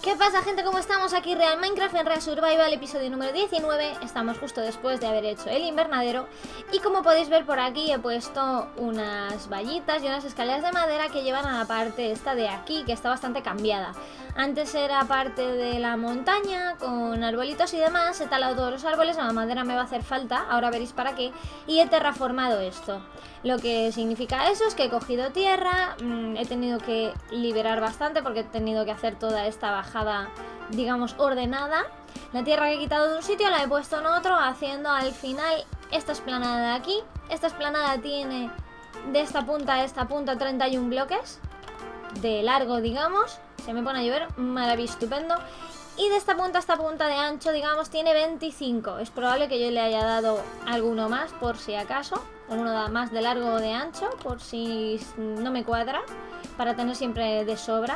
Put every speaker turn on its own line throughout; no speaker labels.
¿Qué pasa, gente? ¿Cómo estamos? Aquí Real Minecraft en Real Survival, episodio número 19. Estamos justo después de haber hecho el invernadero. Y como podéis ver por aquí he puesto unas vallitas y unas escaleras de madera que llevan a la parte esta de aquí, que está bastante cambiada. Antes era parte de la montaña, con arbolitos y demás. He talado todos los árboles, la madera me va a hacer falta, ahora veréis para qué. Y he terraformado esto. Lo que significa eso es que he cogido tierra, he tenido que liberar bastante porque he tenido que hacer toda esta bajada, digamos, ordenada. La tierra que he quitado de un sitio la he puesto en otro, haciendo al final esta esplanada de aquí. Esta esplanada tiene de esta punta a esta punta 31 bloques de largo, digamos. Se me pone a llover, maravilloso, estupendo. Y de esta punta a esta punta de ancho, digamos, tiene 25. Es probable que yo le haya dado alguno más por si acaso. Alguno más de largo o de ancho, por si no me cuadra, para tener siempre de sobra.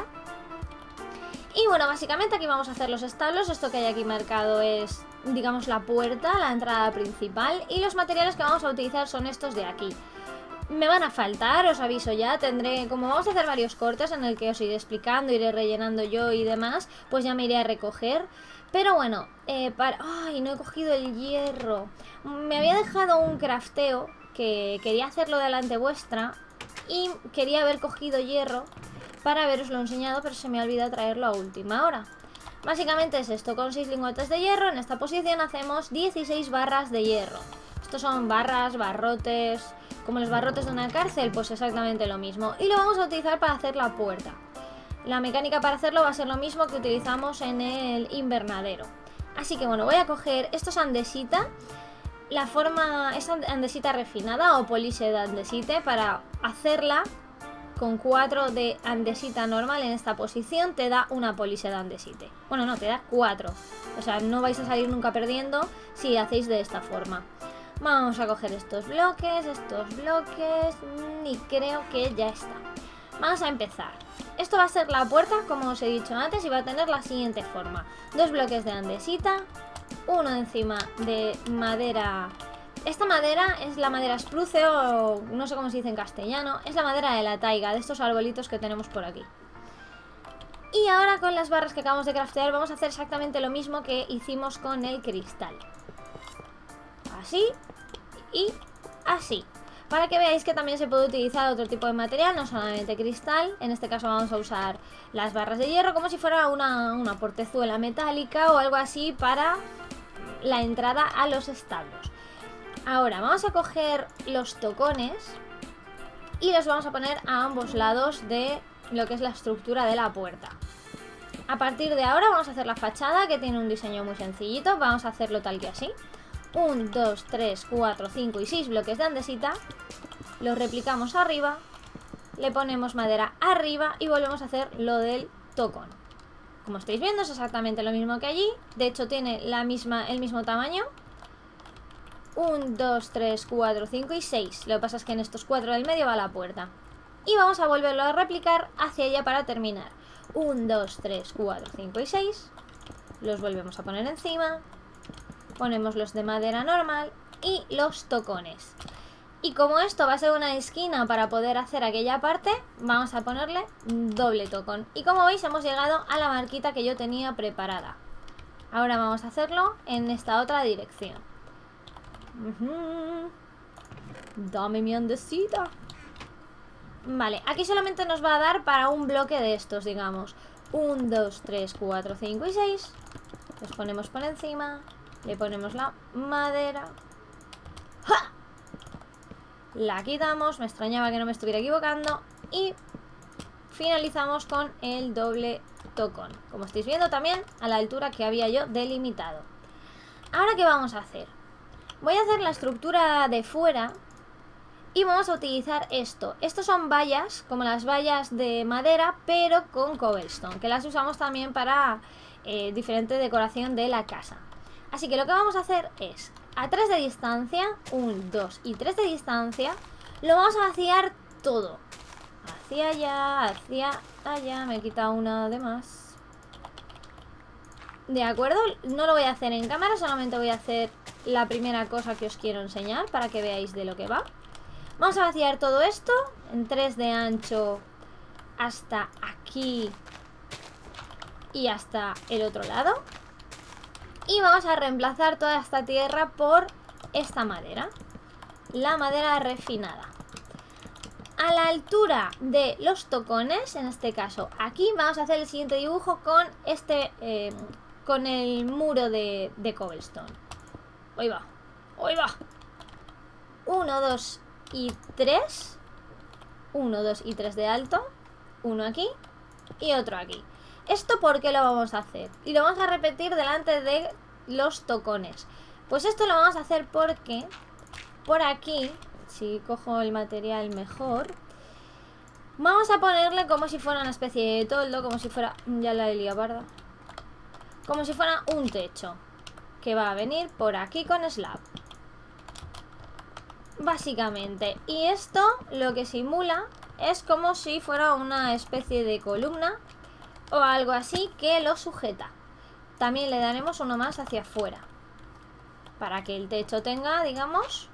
Y bueno, básicamente aquí vamos a hacer los establos. Esto que hay aquí marcado es, digamos, la puerta, la entrada principal. Y los materiales que vamos a utilizar son estos de aquí. Me van a faltar, os aviso ya. Tendré, como vamos a hacer varios cortes en el que os iré explicando, iré rellenando yo y demás, pues ya me iré a recoger. Pero bueno, ¡ay! No he cogido el hierro. Me había dejado un crafteo que quería hacerlo delante vuestra y quería haber cogido hierro para haberoslo enseñado, pero se me ha olvidado traerlo a última hora. Básicamente es esto, con 6 lingotes de hierro en esta posición hacemos 16 barras de hierro. Estos son barras, barrotes, como los barrotes de una cárcel, pues exactamente lo mismo. Y lo vamos a utilizar para hacer la puerta. La mecánica para hacerlo va a ser lo mismo que utilizamos en el invernadero. Así que bueno, voy a coger, esto es andesita. La forma es andesita refinada o polish de andesite. Para hacerla con 4 de andesita normal en esta posición te da una polish de andesite. Bueno, no, te da 4. O sea, no vais a salir nunca perdiendo si hacéis de esta forma. Vamos a coger estos bloques y creo que ya está. Vamos a empezar. Esto va a ser la puerta, como os he dicho antes, y va a tener la siguiente forma. 2 bloques de andesita, uno encima de madera. Esta madera es la madera spruce o no sé cómo se dice en castellano. Es la madera de la taiga, de estos arbolitos que tenemos por aquí. Y ahora con las barras que acabamos de craftear vamos a hacer exactamente lo mismo que hicimos con el cristal. Así y así. Para que veáis que también se puede utilizar otro tipo de material, no solamente cristal. En este caso vamos a usar las barras de hierro como si fuera una portezuela metálica o algo así para la entrada a los establos. Ahora vamos a coger los tocones y los vamos a poner a ambos lados de lo que es la estructura de la puerta. A partir de ahora vamos a hacer la fachada, que tiene un diseño muy sencillito. Vamos a hacerlo tal que así. 1, 2, 3, 4, 5 y 6 bloques de andesita. Los replicamos arriba. Le ponemos madera arriba y volvemos a hacer lo del tocón. Como estáis viendo es exactamente lo mismo que allí. De hecho tiene el mismo tamaño. 1, 2, 3, 4, 5 y 6. Lo que pasa es que en estos 4 del medio va la puerta. Y vamos a volverlo a replicar hacia ella para terminar. 1, 2, 3, 4, 5 y 6. Los volvemos a poner encima. Ponemos los de madera normal y los tocones. Y como esto va a ser una esquina para poder hacer aquella parte, vamos a ponerle doble tocón. Y como veis hemos llegado a la marquita que yo tenía preparada. Ahora vamos a hacerlo en esta otra dirección. Dame mi andesita. Vale, aquí solamente nos va a dar para un bloque de estos, digamos. 1, 2, 3, 4, 5 y 6. Los ponemos por encima. Le ponemos la madera. ¡Ja! La quitamos. Me extrañaba que no me estuviera equivocando. Y finalizamos con el doble tocón. Como estáis viendo también a la altura que había yo delimitado. Ahora, ¿qué vamos a hacer? Voy a hacer la estructura de fuera. Y vamos a utilizar esto. Estos son vallas, como las vallas de madera, pero con cobblestone, que las usamos también para diferente decoración de la casa. Así que lo que vamos a hacer es, a 3 de distancia, 1, 2 y 3 de distancia, lo vamos a vaciar todo. Hacia allá, hacia allá, me he quitado una de más. De acuerdo, no lo voy a hacer en cámara, solamente voy a hacer la primera cosa que os quiero enseñar para que veáis de lo que va. Vamos a vaciar todo esto en 3 de ancho hasta aquí y hasta el otro lado. Y vamos a reemplazar toda esta tierra por esta madera, la madera refinada. A la altura de los tocones, en este caso aquí, vamos a hacer el siguiente dibujo con con el muro de cobblestone. Ahí va, ahí va. 1, 2 y 3. 1, 2 y 3 de alto. Uno aquí y otro aquí. ¿Esto por qué lo vamos a hacer? Y lo vamos a repetir delante de los tocones. Pues esto lo vamos a hacer porque por aquí, si cojo el material mejor, vamos a ponerle como si fuera una especie de toldo, como si fuera, ya la he liado, parda, como si fuera un techo que va a venir por aquí con slab, básicamente. Y esto lo que simula es como si fuera una especie de columna o algo así que lo sujeta. También le daremos uno más hacia afuera para que el techo tenga, digamos,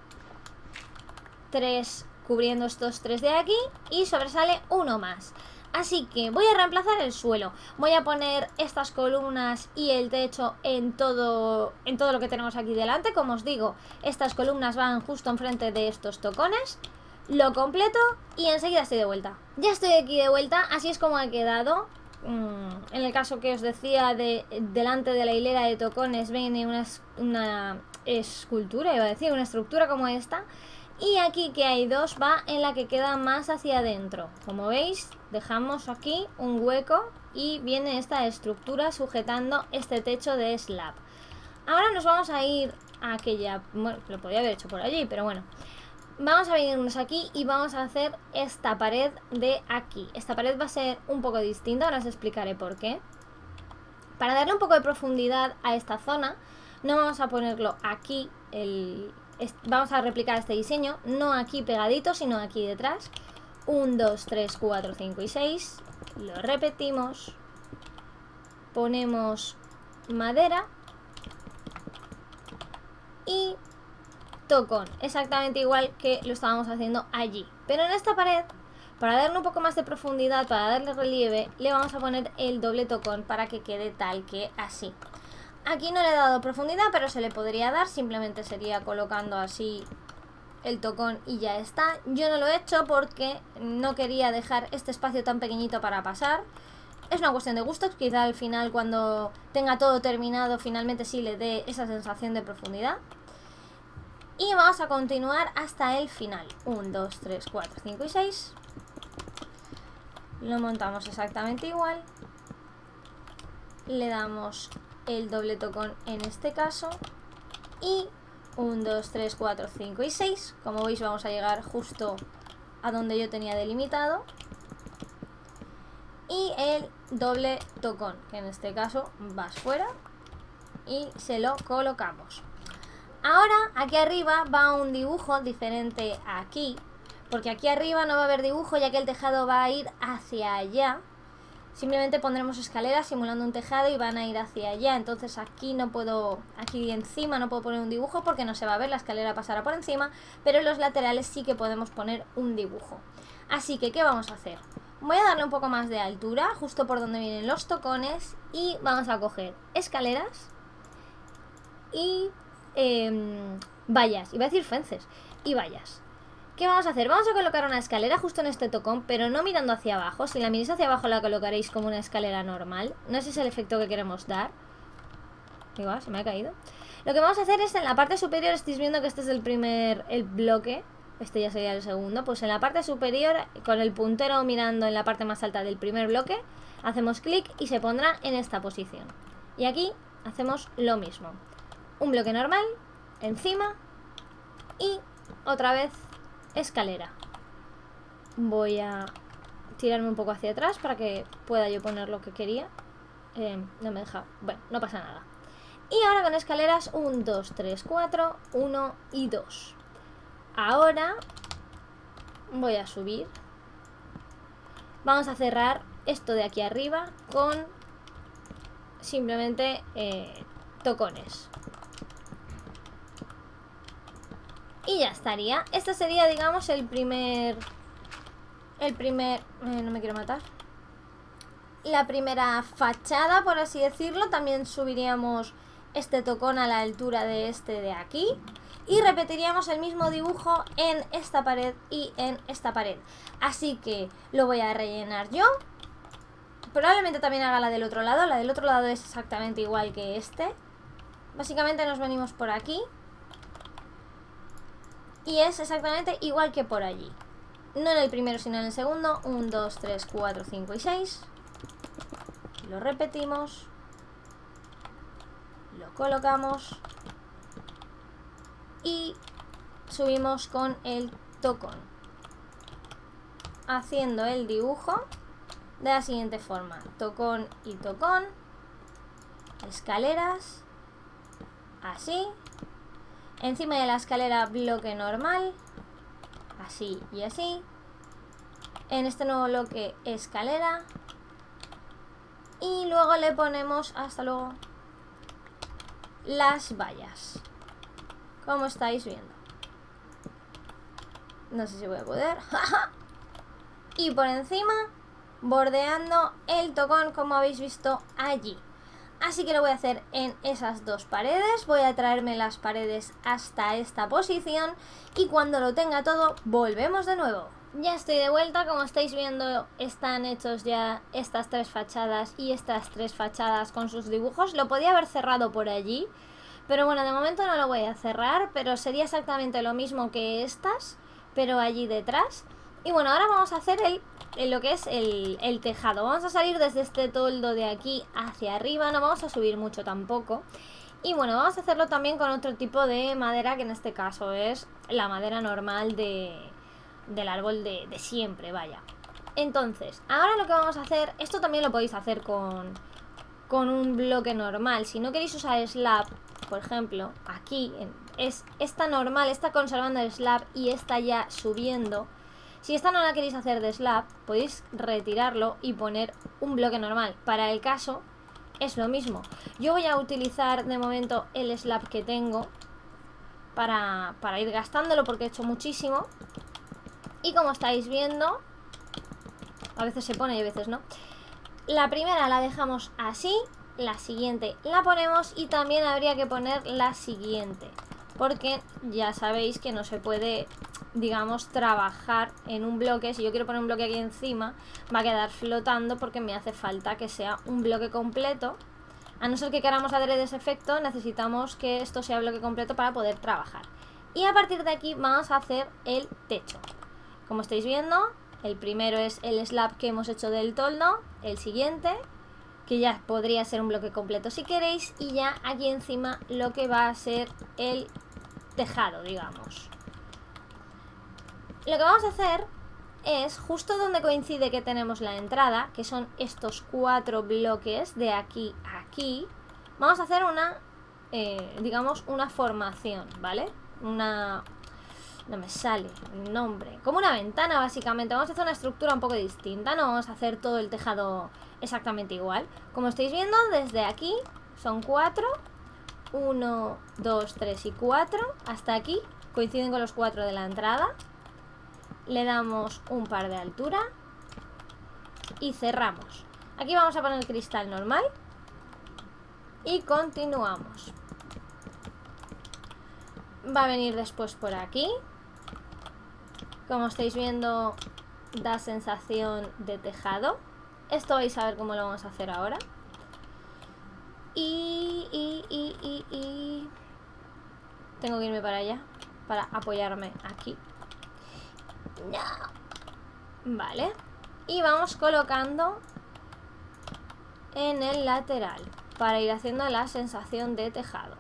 3 cubriendo estos 3 de aquí y sobresale uno más. Así que voy a reemplazar el suelo. Voy a poner estas columnas y el techo en todo lo que tenemos aquí delante. Como os digo, estas columnas van justo enfrente de estos tocones. Lo completo y enseguida estoy de vuelta. Ya estoy aquí de vuelta, así es como ha quedado. En el caso que os decía, delante de la hilera de tocones viene una escultura, iba a decir, una estructura como esta. Y aquí, que hay dos, va en la que queda más hacia adentro. Como veis, dejamos aquí un hueco y viene esta estructura sujetando este techo de slab. Ahora nos vamos a ir a aquella... Bueno, lo podía haber hecho por allí, pero bueno. Vamos a venirnos aquí y vamos a hacer esta pared de aquí. Esta pared va a ser un poco distinta, ahora os explicaré por qué. Para darle un poco de profundidad a esta zona, no vamos a ponerlo aquí, vamos a replicar este diseño, no aquí pegadito, sino aquí detrás. 1, 2, 3, 4, 5 y 6. Lo repetimos. Ponemos madera. Y tocón, exactamente igual que lo estábamos haciendo allí. Pero en esta pared, para darle un poco más de profundidad, para darle relieve, le vamos a poner el doble tocón para que quede tal que así. Aquí no le he dado profundidad, pero se le podría dar, simplemente sería colocando así el tocón y ya está. Yo no lo he hecho porque no quería dejar este espacio tan pequeñito para pasar. Es una cuestión de gustos, quizá al final, cuando tenga todo terminado, finalmente sí le dé esa sensación de profundidad. Y vamos a continuar hasta el final. 1, 2, 3, 4, 5 y 6. Lo montamos exactamente igual. Le damos el doble tocón en este caso. Y 1, 2, 3, 4, 5 y 6. Como veis, vamos a llegar justo a donde yo tenía delimitado. Y el doble tocón, que en este caso vas fuera. Y se lo colocamos. Ahora, aquí arriba va un dibujo diferente a aquí, porque aquí arriba no va a haber dibujo, ya que el tejado va a ir hacia allá. Simplemente pondremos escaleras simulando un tejado y van a ir hacia allá. Entonces aquí no puedo, aquí encima no puedo poner un dibujo porque no se va a ver, la escalera pasará por encima, pero en los laterales sí que podemos poner un dibujo. Así que, ¿qué vamos a hacer? Voy a darle un poco más de altura, justo por donde vienen los tocones, y vamos a coger escaleras y... vallas, iba a decir fences y vallas. ¿Qué vamos a hacer? Vamos a colocar una escalera justo en este tocón, pero no mirando hacia abajo. Si la miráis hacia abajo la colocaréis como una escalera normal. No ese es el efecto que queremos dar. Igual, se me ha caído. Lo que vamos a hacer es en la parte superior, estáis viendo que este es el bloque. Este ya sería el segundo. Pues en la parte superior, con el puntero mirando en la parte más alta del primer bloque, hacemos clic y se pondrá en esta posición. Y aquí hacemos lo mismo. Un bloque normal, encima y otra vez escalera. Voy a tirarme un poco hacia atrás para que pueda yo poner lo que quería. No me deja, bueno, no pasa nada. Y ahora con escaleras 1, 2, 3, 4, 1 y 2. Ahora voy a subir. Vamos a cerrar esto de aquí arriba con simplemente tocones. Y ya estaría. Este sería, digamos, el primer... no me quiero matar. la primera fachada, por así decirlo. También subiríamos este tocón a la altura de este de aquí. Y repetiríamos el mismo dibujo en esta pared y en esta pared. Así que lo voy a rellenar yo. Probablemente también haga la del otro lado. La del otro lado es exactamente igual que este. Básicamente nos venimos por aquí. Y es exactamente igual que por allí. No en el primero, sino en el segundo. 1, 2, 3, 4, 5 y 6. Lo repetimos. Lo colocamos. Y subimos con el tocón. Haciendo el dibujo de la siguiente forma. Tocón y tocón. Escaleras. Así. Encima de la escalera bloque normal. Así y así. En este nuevo bloque escalera. Y luego le ponemos, hasta luego, las vallas. Como estáis viendo. No sé si voy a poder. Y por encima, bordeando el tocón, como habéis visto allí. Así que lo voy a hacer en esas dos paredes. Voy a traerme las paredes hasta esta posición. Y cuando lo tenga todo, volvemos de nuevo. Ya estoy de vuelta. Como estáis viendo, están hechos ya estas tres fachadas y estas tres fachadas con sus dibujos. Lo podía haber cerrado por allí, pero bueno, de momento no lo voy a cerrar. Pero sería exactamente lo mismo que estas, pero allí detrás. Y bueno, ahora vamos a hacer lo que es el tejado. Vamos a salir desde este toldo de aquí hacia arriba. No vamos a subir mucho tampoco. Y bueno, vamos a hacerlo también con otro tipo de madera, que en este caso es la madera normal del árbol de siempre, vaya. Entonces, ahora lo que vamos a hacer, esto también lo podéis hacer con un bloque normal. Si no queréis usar slab, por ejemplo, aquí es esta normal, esta conservando el slab y esta ya subiendo. Si esta no la queréis hacer de slab, podéis retirarlo y poner un bloque normal. Para el caso, es lo mismo. Yo voy a utilizar de momento el slab que tengo para ir gastándolo, porque he hecho muchísimo. Y como estáis viendo, a veces se pone y a veces no. La primera la dejamos así, la siguiente la ponemos y también habría que poner la siguiente. Porque ya sabéis que no se puede, digamos, trabajar en un bloque. Si yo quiero poner un bloque aquí encima, va a quedar flotando porque me hace falta que sea un bloque completo. A no ser que queramos adrede ese efecto, necesitamos que esto sea bloque completo para poder trabajar. Y a partir de aquí vamos a hacer el techo. Como estáis viendo, el primero es el slab que hemos hecho del toldo. El siguiente, que ya podría ser un bloque completo si queréis. Y ya aquí encima lo que va a ser el tejado, digamos. Lo que vamos a hacer es justo donde coincide que tenemos la entrada, que son estos 4 bloques de aquí a aquí. Vamos a hacer una, digamos, una formación, ¿vale? No me sale el nombre. Como una ventana, básicamente. Vamos a hacer una estructura un poco distinta. No vamos a hacer todo el tejado exactamente igual. Como estáis viendo, desde aquí son 4. 1, 2, 3 y 4. Hasta aquí coinciden con los 4 de la entrada. Le damos un par de altura y cerramos. Aquí vamos a poner el cristal normal y continuamos. Va a venir después por aquí. Como estáis viendo, da sensación de tejado. Esto vais a ver cómo lo vamos a hacer ahora. Y tengo que irme para allá para apoyarme aquí. No. Vale. Y vamos colocando en el lateral para ir haciendo la sensación de tejado.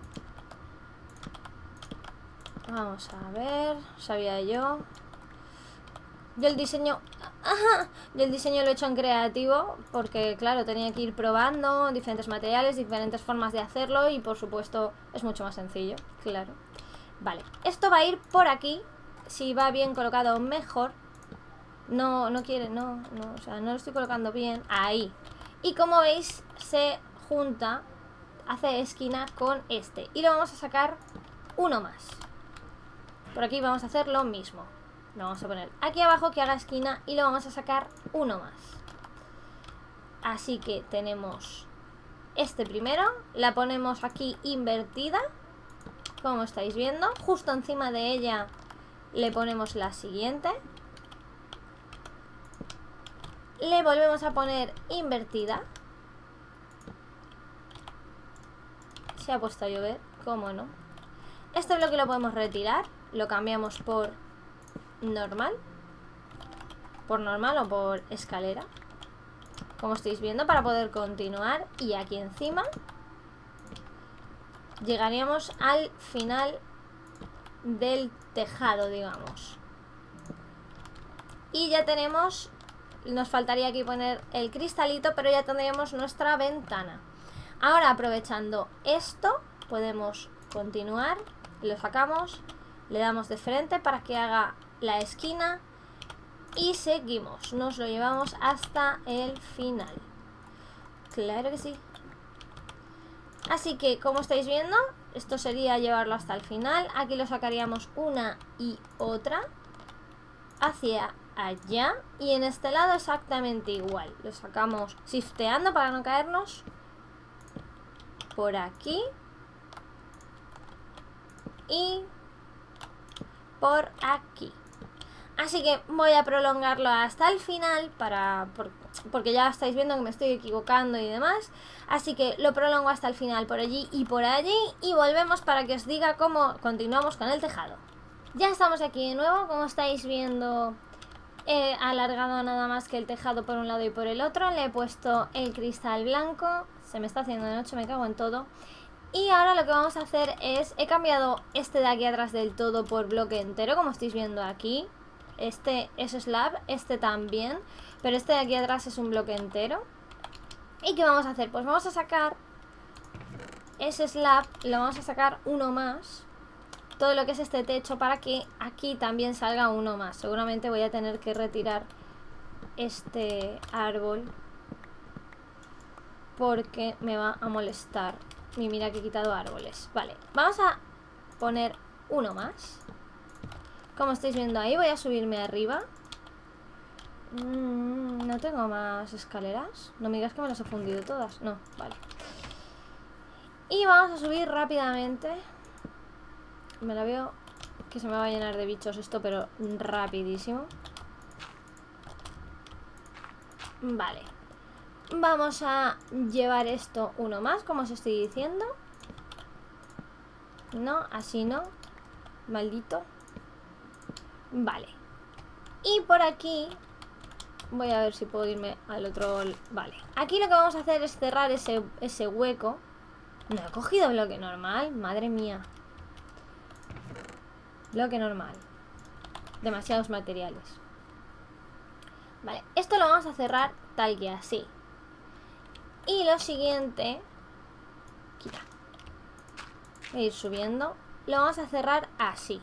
Vamos a ver. Sabía yo. Yo el diseño lo he hecho en creativo porque, claro, tenía que ir probando diferentes materiales, diferentes formas de hacerlo y, por supuesto, es mucho más sencillo, claro. Vale, esto va a ir por aquí. Si va bien colocado, mejor. No quiere, o sea, no lo estoy colocando bien. Ahí. Y como veis, se junta, hace esquina con este. Y lo vamos a sacar uno más. Por aquí vamos a hacer lo mismo. Lo vamos a poner aquí abajo que haga esquina y lo vamos a sacar uno más. Así que tenemos este primero, la ponemos aquí invertida, como estáis viendo. Justo encima de ella le ponemos la siguiente. Le volvemos a poner invertida. Se ha puesto a llover, ¿cómo no? Este bloque lo podemos retirar, lo cambiamos por normal. Por normal o por escalera, como estáis viendo, para poder continuar. Y aquí encima llegaríamos al final del tejado, digamos. Y ya tenemos, nos faltaría aquí poner el cristalito, pero ya tendríamos nuestra ventana. Ahora, aprovechando esto, podemos continuar. Lo sacamos, le damos de frente para que haga la esquina y seguimos, nos lo llevamos hasta el final. Claro que sí. Así que, como estáis viendo, esto sería llevarlo hasta el final. Aquí lo sacaríamos una y otra hacia allá, y en este lado exactamente igual. Lo sacamos shifteando para no caernos por aquí y por aquí. Así que voy a prolongarlo hasta el final porque ya estáis viendo que me estoy equivocando y demás. Así que lo prolongo hasta el final por allí y por allí, y volvemos para que os diga cómo continuamos con el tejado. Ya estamos aquí de nuevo, como estáis viendo. He alargado nada más que el tejado por un lado y por el otro. Le he puesto el cristal blanco. Se me está haciendo de noche, me cago en todo. Y ahora lo que vamos a hacer es, he cambiado este de aquí atrás del todo por bloque entero, como estáis viendo aquí. Este es slab, este también, pero este de aquí atrás es un bloque entero. ¿Y qué vamos a hacer? Pues vamos a sacar ese slab, lo vamos a sacar uno más, todo lo que es este techo, para que aquí también salga uno más. Seguramente voy a tener que retirar este árbol porque me va a molestar. Y mira que he quitado árboles. Vale, vamos a poner uno más. Como estáis viendo ahí, voy a subirme arriba. No tengo más escaleras. No me digas que me las he fundido todas. No, vale. Y vamos a subir rápidamente. Me la veo que se me va a llenar de bichos esto, pero rapidísimo. Vale. Vamos a llevar esto uno más, como os estoy diciendo. No, así no. Maldito. Vale. Y por aquí voy a ver si puedo irme al otro. Vale. Aquí lo que vamos a hacer es cerrar ese hueco. No he cogido bloque normal. Madre mía. Bloque normal. Demasiados materiales. Vale. Esto lo vamos a cerrar tal que así. Y lo siguiente, quita. Voy a ir subiendo. Lo vamos a cerrar así,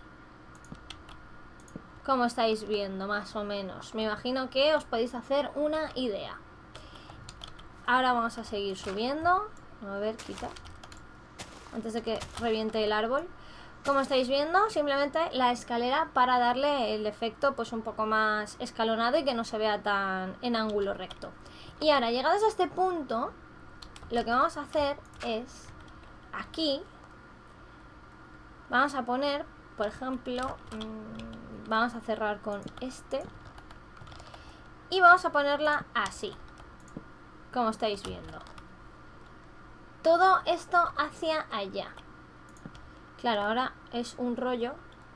como estáis viendo, más o menos. Me imagino que os podéis hacer una idea. Ahora vamos a seguir subiendo. A ver, quita. Antes de que reviente el árbol. Como estáis viendo, simplemente la escalera para darle el efecto pues un poco más escalonado y que no se vea tan en ángulo recto. Y ahora, llegados a este punto, lo que vamos a hacer es, aquí, vamos a poner, por ejemplo, vamos a cerrar con este, y vamos a ponerla así, como estáis viendo. Todo esto hacia allá. Claro, ahora es un rollo.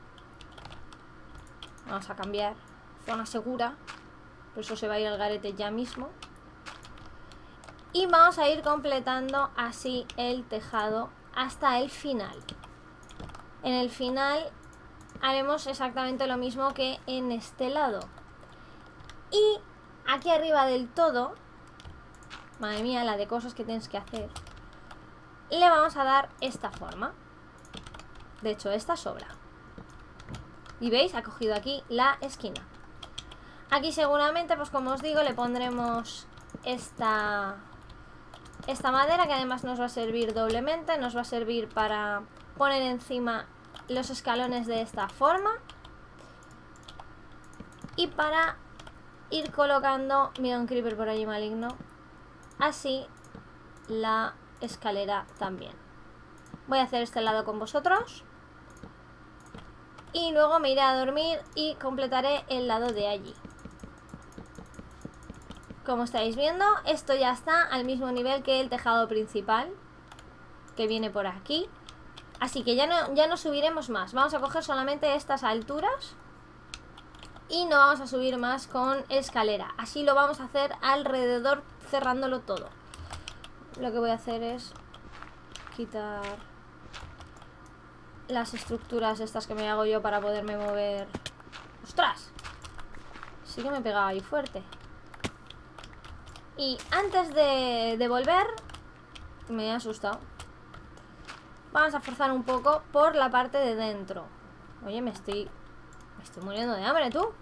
Vamos a cambiar zona segura, por eso se va a ir al garete ya mismo. Y vamos a ir completando así el tejado hasta el final. En el final haremos exactamente lo mismo que en este lado. Y aquí arriba del todo, madre mía, la de cosas que tienes que hacer, le vamos a dar esta forma. De hecho, esta sobra. Y veis, ha cogido aquí la esquina. Aquí seguramente, pues como os digo, le pondremos esta madera, que además nos va a servir doblemente. Nos va a servir para poner encima los escalones de esta forma. Y para ir colocando... Mira un creeper por allí maligno. así la escalera también. Voy a hacer este lado con vosotros y luego me iré a dormir y completaré el lado de allí. Como estáis viendo, esto ya está al mismo nivel que el tejado principal, que viene por aquí. Así que ya no subiremos más. Vamos a coger solamente estas alturas y no vamos a subir más con escalera. Así lo vamos a hacer alrededor, cerrándolo todo. Lo que voy a hacer es quitar las estructuras estas que me hago yo para poderme mover. ¡Ostras! Sí que me he pegado ahí fuerte. Y antes de volver, me he asustado. Vamos a forzar un poco por la parte de dentro. Oye, me estoy muriendo de hambre, tú.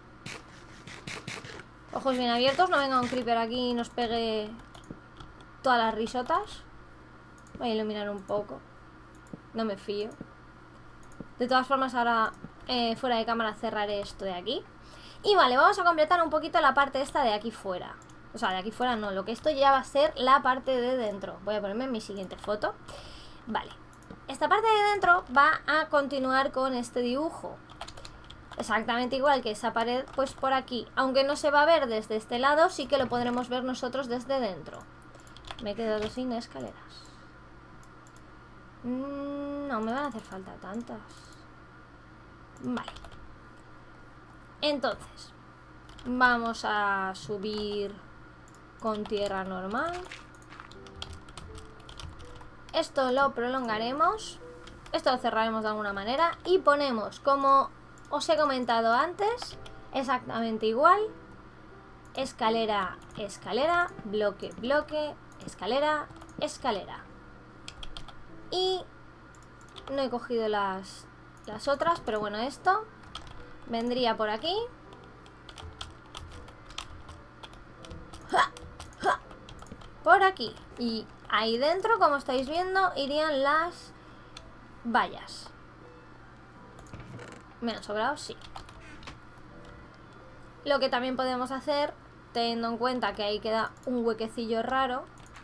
Ojos bien abiertos, no venga un creeper aquí y nos pegue todas las risotas. Voy a iluminar un poco. No me fío. De todas formas, ahora fuera de cámara cerraré esto de aquí. Y vale, vamos a completar un poquito la parte esta de aquí fuera. O sea, de aquí fuera no, lo que esto ya va a ser la parte de dentro. Voy a ponerme en mi siguiente foto. Vale, esta parte de dentro va a continuar con este dibujo. Exactamente igual que esa pared, pues por aquí. Aunque no se va a ver desde este lado, sí que lo podremos ver nosotros desde dentro. Me he quedado sin escaleras. No me van a hacer falta tantas. Vale. Entonces, vamos a subir con tierra normal. Esto lo prolongaremos. Esto lo cerraremos de alguna manera. Y ponemos, como os he comentado antes, exactamente igual. Escalera, escalera, bloque, bloque, escalera, escalera. Y no he cogido las otras, pero bueno, esto vendría por aquí. Por aquí. Y ahí dentro, como estáis viendo, irían las vallas. ¿Me han sobrado? Sí. Lo que también podemos hacer, teniendo en cuenta que ahí queda un huequecillo raro,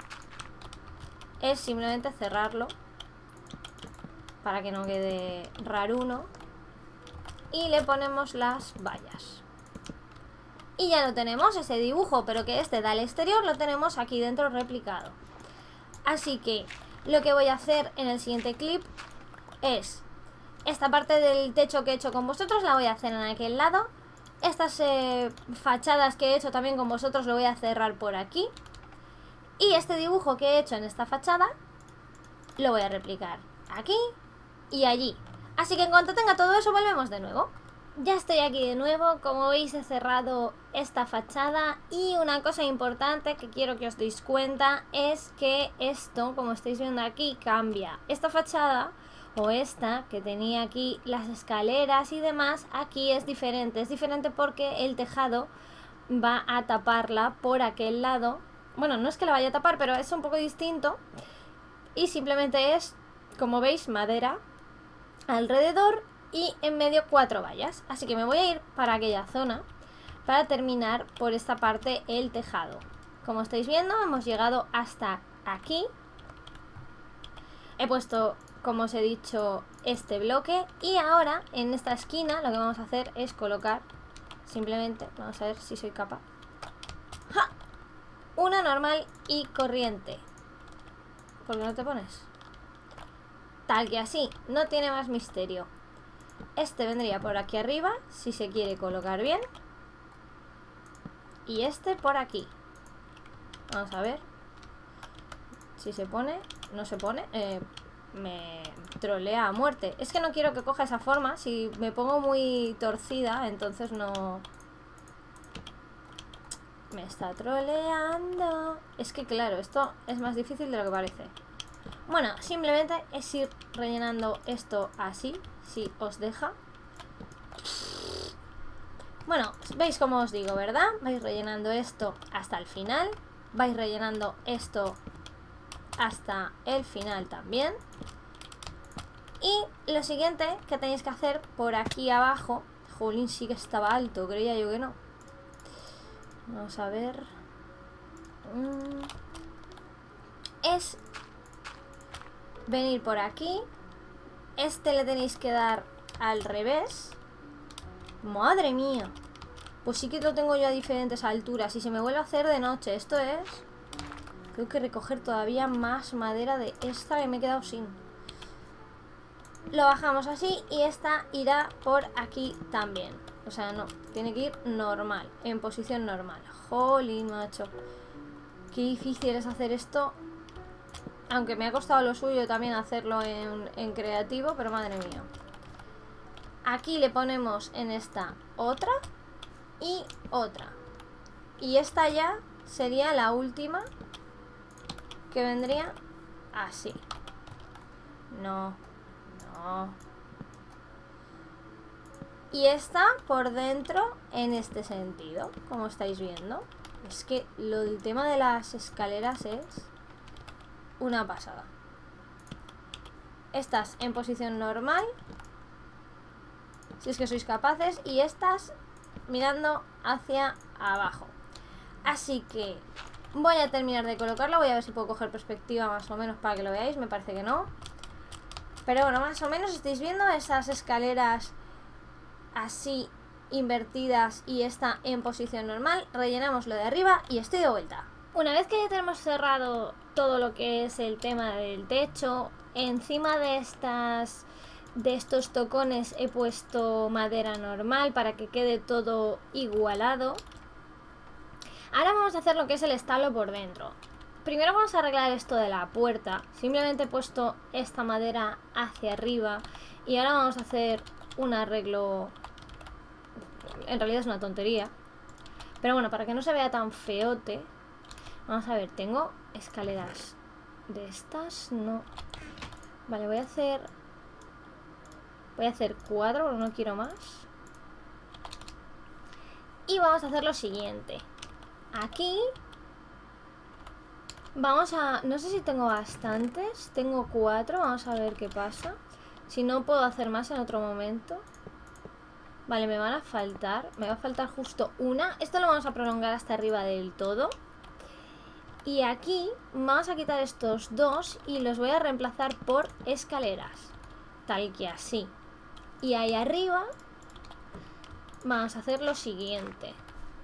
es simplemente cerrarlo para que no quede raruno. Y le ponemos las vallas. Y ya lo tenemos, ese dibujo, pero que este da al exterior, lo tenemos aquí dentro replicado. Así que lo que voy a hacer en el siguiente clip es esta parte del techo que he hecho con vosotros, la voy a hacer en aquel lado. Estas fachadas que he hecho también con vosotros lo voy a cerrar por aquí. Y este dibujo que he hecho en esta fachada lo voy a replicar aquí y allí. Así que en cuanto tenga todo eso volvemos de nuevo. Ya estoy aquí de nuevo, como veis he cerrado esta fachada y una cosa importante que quiero que os deis cuenta es que esto, como estáis viendo aquí, cambia. Esta fachada, o esta que tenía aquí las escaleras y demás, aquí es diferente porque el tejado va a taparla por aquel lado. Bueno, no es que la vaya a tapar, pero es un poco distinto y simplemente es, como veis, madera alrededor y en medio 4 vallas. Así que me voy a ir para aquella zona para terminar por esta parte el tejado. Como estáis viendo, hemos llegado hasta aquí. He puesto, como os he dicho, este bloque y ahora en esta esquina lo que vamos a hacer es colocar simplemente, vamos a ver si soy capaz, ¡ja!, una normal y corriente. ¿Por qué no te pones? Tal que así, no tiene más misterio. Este vendría por aquí arriba, si se quiere colocar bien. Y este por aquí. Vamos a ver si se pone. No se pone. Me trolea a muerte. Es que no quiero que coja esa forma. Si me pongo muy torcida, entonces no... Me está troleando. Es que claro, esto es más difícil de lo que parece. Bueno, simplemente es ir rellenando esto así, si os deja. Bueno, veis como os digo, ¿verdad? Vais rellenando esto hasta el final. Vais rellenando esto hasta el final también. Y lo siguiente que tenéis que hacer por aquí abajo... Jolín, sí que estaba alto, creía yo que no. Vamos a ver... es venir por aquí. Este le tenéis que dar al revés. ¡Madre mía! Pues sí que lo tengo yo a diferentes alturas. Y se me vuelve a hacer de noche. Esto es... Tengo que recoger todavía más madera de esta que me he quedado sin. Lo bajamos así y esta irá por aquí también. O sea, no, tiene que ir normal, en posición normal. Jolín, macho. Qué difícil es hacer esto. Aunque me ha costado lo suyo también hacerlo en creativo, pero madre mía. Aquí le ponemos en esta otra y otra. Y esta ya sería la última, que vendría así. No. Y esta por dentro en este sentido, como estáis viendo. Es que lo del tema de las escaleras es una pasada. Estas en posición normal, si es que sois capaces, y estas mirando hacia abajo. Así que voy a terminar de colocarla. Voy a ver si puedo coger perspectiva más o menos para que lo veáis. Me parece que no. Pero bueno, más o menos estáis viendo esas escaleras así invertidas y esta en posición normal. Rellenamos lo de arriba y estoy de vuelta. Una vez que ya tenemos cerrado todo lo que es el tema del techo, encima de estos tocones he puesto madera normal para que quede todo igualado. Ahora vamos a hacer lo que es el establo por dentro. Primero vamos a arreglar esto de la puerta. Simplemente he puesto esta madera hacia arriba y ahora vamos a hacer un arreglo. En realidad es una tontería, pero bueno, para que no se vea tan feote. Vamos a ver, tengo escaleras de estas, no. Vale, voy a hacer 4 porque no quiero más. Y vamos a hacer lo siguiente. Aquí vamos a... No sé si tengo bastantes. Tengo 4, vamos a ver qué pasa. Si no puedo hacer más en otro momento. Vale, me van a faltar. Me va a faltar justo una. Esto lo vamos a prolongar hasta arriba del todo. Y aquí vamos a quitar estos dos y los voy a reemplazar por escaleras. Tal que así. Y ahí arriba vamos a hacer lo siguiente.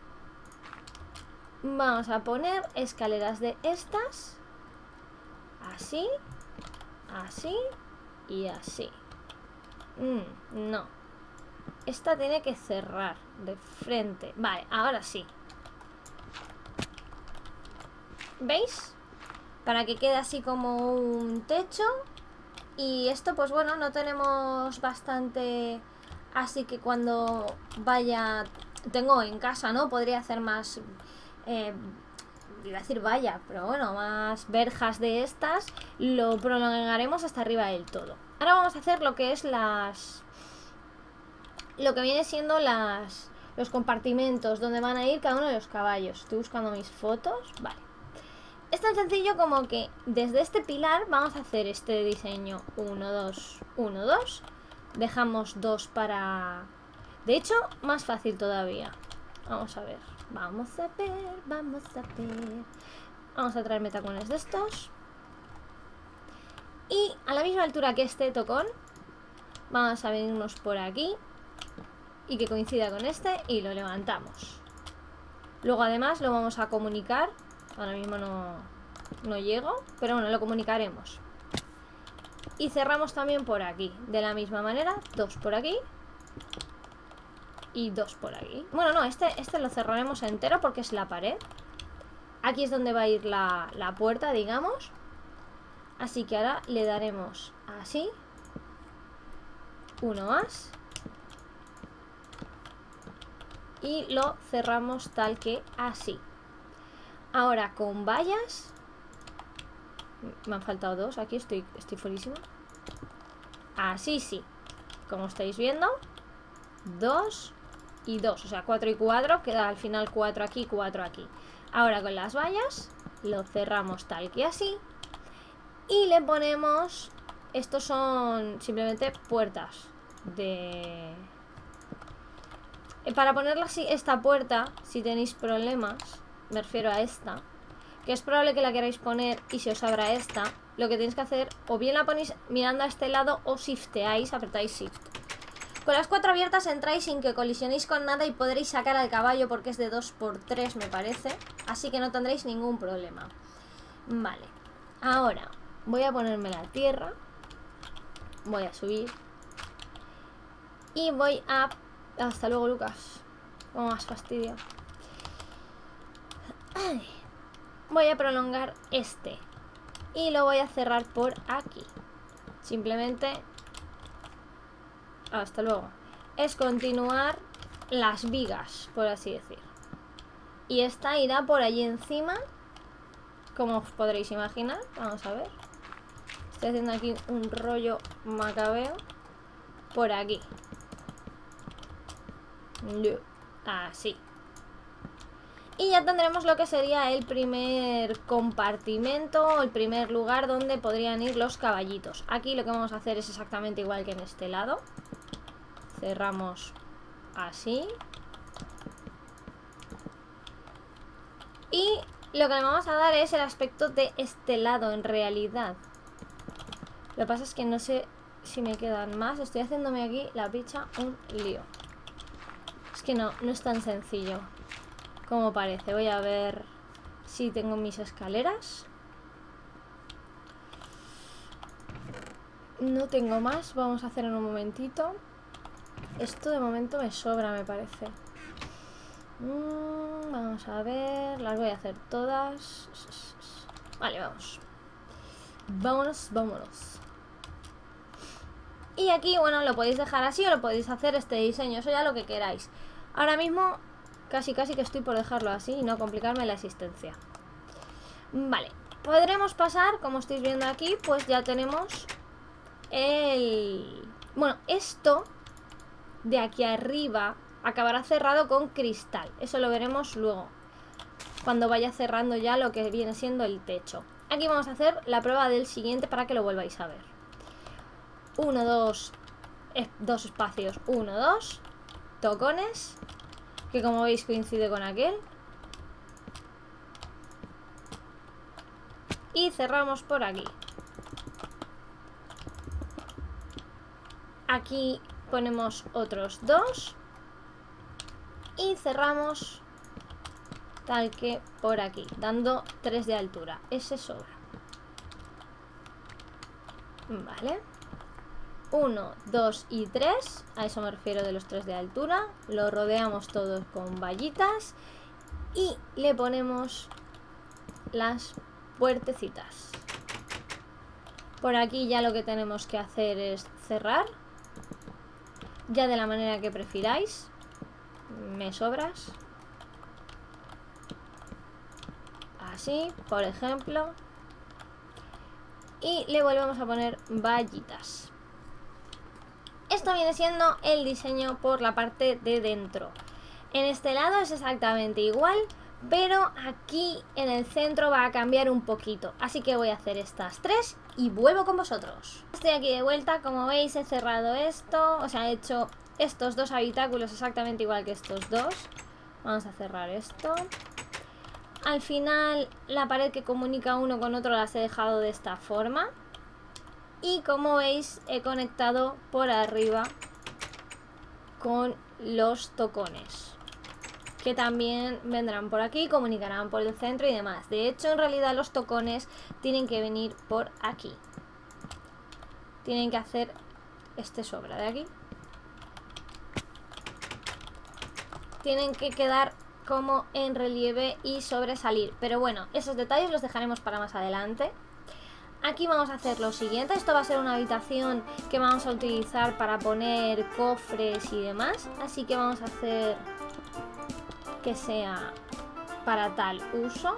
Vamos a poner escaleras de estas. Así. Así. Y así. No. Esta tiene que cerrar de frente. Vale, ahora sí. ¿Veis? Para que quede así como un techo. Y esto pues bueno, no tenemos bastante. Así que cuando vaya... Tengo en casa, ¿no? Podría hacer más... iba a decir valla, pero bueno, más verjas de estas. Lo prolongaremos hasta arriba del todo. Ahora vamos a hacer lo que es lo que viene siendo los compartimentos donde van a ir cada uno de los caballos. Estoy buscando mis fotos. Vale. Es tan sencillo como que desde este pilar vamos a hacer este diseño 1, 2, 1, 2. Dejamos 2 para... De hecho, más fácil todavía. Vamos a ver. Vamos a ver. Vamos a traerme tacones de estos. Y a la misma altura que este tocón, vamos a venirnos por aquí. Y que coincida con este y lo levantamos. Luego además lo vamos a comunicar. Ahora mismo no llego, pero bueno, lo comunicaremos. Y cerramos también por aquí. De la misma manera, 2 por aquí. Y 2 por aquí. Bueno, no, este lo cerraremos entero porque es la pared. Aquí es donde va a ir la puerta, digamos. Así que ahora le daremos así. Uno más. Y lo cerramos tal que así. Ahora con vallas. Me han faltado 2, aquí estoy fuerísima. Así sí. Como estáis viendo, 2 y 2, o sea 4 y 4. Queda al final 4 aquí, 4 aquí. Ahora con las vallas lo cerramos tal que así. Y le ponemos... Estos son simplemente puertas de... Para ponerla así, esta puerta, si tenéis problemas, me refiero a esta, que es probable que la queráis poner y se os abra esta, lo que tenéis que hacer, o bien la ponéis mirando a este lado o shifteáis, apretáis shift. Con las 4 abiertas entráis sin que colisionéis con nada y podréis sacar al caballo porque es de 2×3 me parece, así que no tendréis ningún problema. Vale, ahora voy a ponerme la tierra, voy a subir y voy a... Hasta luego, Lucas, como más fastidio. Ay. Voy a prolongar este y lo voy a cerrar por aquí. Simplemente, hasta luego, es continuar las vigas, por así decir. Y esta irá por allí encima, como os podréis imaginar. Vamos a ver. Estoy haciendo aquí un rollo macabeo. Por aquí. Así. Y ya tendremos lo que sería el primer compartimento, el primer lugar donde podrían ir los caballitos. Aquí lo que vamos a hacer es exactamente igual que en este lado. Cerramos así. Y lo que le vamos a dar es el aspecto de este lado en realidad. Lo que pasa es que no sé si me quedan más. Estoy haciéndome aquí la picha un lío. Es que no es tan sencillo como parece. Voy a ver si tengo mis escaleras. No tengo más. Vamos a hacer en un momentito. Esto de momento me sobra, me parece. Vamos a ver. Las voy a hacer todas. Vale, vamos. Vámonos. Y aquí, bueno, lo podéis dejar así o lo podéis hacer este diseño. Eso ya lo que queráis. Ahora mismo casi que estoy por dejarlo así y no complicarme la existencia. Vale, podremos pasar, como estáis viendo aquí, pues ya tenemos el... Bueno, esto de aquí arriba acabará cerrado con cristal. Eso lo veremos luego, cuando vaya cerrando ya lo que viene siendo el techo. Aquí vamos a hacer la prueba del siguiente para que lo volváis a ver. 1, 2, 2 espacios, 1, 2, tocones, que como veis coincide con aquel. Y cerramos por aquí. Aquí ponemos otros 2. Y cerramos tal que por aquí, dando 3 de altura. Ese sobra. Vale. 1, 2 y 3. A eso me refiero de los 3 de altura. Lo rodeamos todo con vallitas. Y le ponemos las puertecitas. Por aquí ya lo que tenemos que hacer es cerrar. Ya de la manera que prefiráis. Me sobras. Así, por ejemplo. Y le volvemos a poner vallitas. Esto viene siendo el diseño por la parte de dentro. En este lado es exactamente igual, pero aquí en el centro va a cambiar un poquito. Así que voy a hacer estas 3 y vuelvo con vosotros. Estoy aquí de vuelta, como veis he cerrado esto, o sea he hecho estos 2 habitáculos exactamente igual que estos 2. Vamos a cerrar esto. Al final la pared que comunica uno con otro las he dejado de esta forma. Y como veis he conectado por arriba con los tocones, que también vendrán por aquí, comunicarán por el centro y demás. De hecho, en realidad los tocones tienen que venir por aquí. Tienen que hacer este sobra de aquí. Tienen que quedar como en relieve y sobresalir. Pero bueno, esos detalles los dejaremos para más adelante. Aquí vamos a hacer lo siguiente. Esto va a ser una habitación que vamos a utilizar para poner cofres y demás. Así que vamos a hacer que sea para tal uso.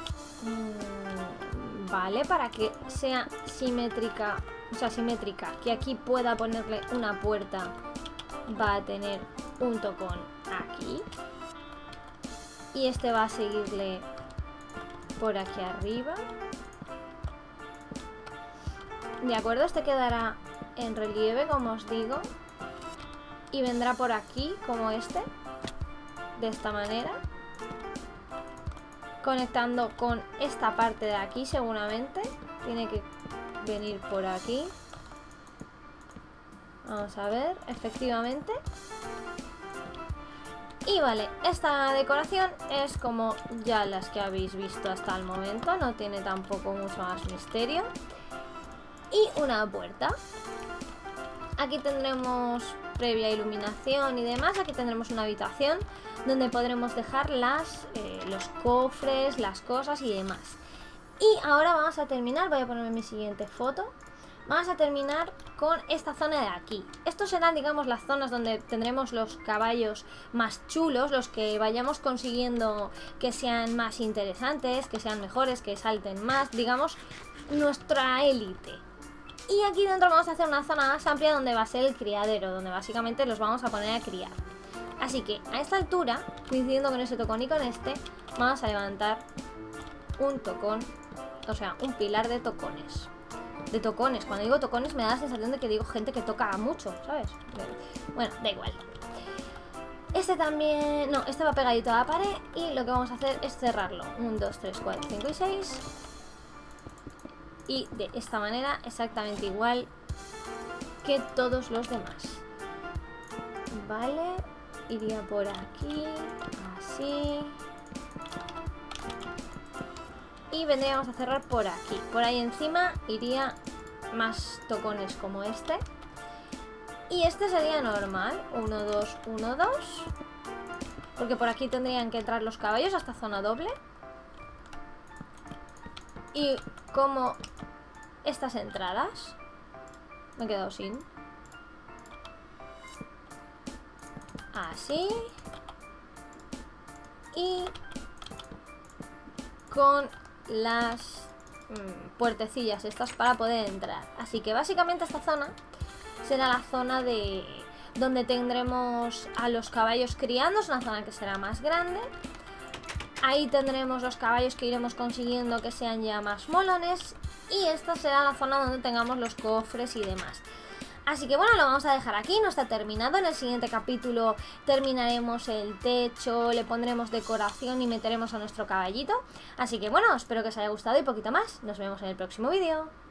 Vale, para que sea simétrica. O sea, simétrica. Que aquí pueda ponerle una puerta. Va a tener un tocón aquí. Y este va a seguirle por aquí arriba. De acuerdo, este quedará en relieve, como os digo. Y vendrá por aquí, como este. De esta manera. conectando con esta parte de aquí seguramente. Tiene que venir por aquí. Vamos a ver, efectivamente. Y vale, esta decoración es como ya las que habéis visto hasta el momento. No tiene tampoco mucho más misterio. Y una puerta. Aquí tendremos previa iluminación y demás. Aquí tendremos una habitación donde podremos dejar los cofres, las cosas y demás. Y ahora vamos a terminar, voy a ponerme mi siguiente foto. Vamos a terminar con esta zona de aquí. Estos serán, digamos, las zonas donde tendremos los caballos más chulos, los que vayamos consiguiendo que sean más interesantes, que sean mejores, que salten más, digamos, nuestra élite. Y aquí dentro vamos a hacer una zona más amplia donde va a ser el criadero, donde básicamente los vamos a poner a criar. Así que a esta altura, coincidiendo con ese tocón y con este, vamos a levantar un tocón, o sea, un pilar de tocones. De tocones, cuando digo tocones me da la sensación de que digo gente que toca mucho, ¿sabes? Bueno, da igual. Este también... no, este va pegadito a la pared y lo que vamos a hacer es cerrarlo. 1, 2, 3, 4, 5 y 6. Y de esta manera, exactamente igual que todos los demás. Vale, iría por aquí, así. Y vendríamos a cerrar por aquí. Por ahí encima iría más tocones como este. Y este sería normal. 1, 2, 1, 2. Porque por aquí tendrían que entrar los caballos a esta zona doble. Y como estas entradas, me he quedado sin. Así. Y con las puertecillas estas para poder entrar. Así que básicamente esta zona será la zona de donde tendremos a los caballos criando. Es una zona que será más grande. Ahí tendremos los caballos que iremos consiguiendo que sean ya más molones. Y esta será la zona donde tengamos los cofres y demás. Así que bueno, lo vamos a dejar aquí, no está terminado. En el siguiente capítulo terminaremos el techo, le pondremos decoración y meteremos a nuestro caballito. Así que bueno, espero que os haya gustado y poquito más. Nos vemos en el próximo vídeo.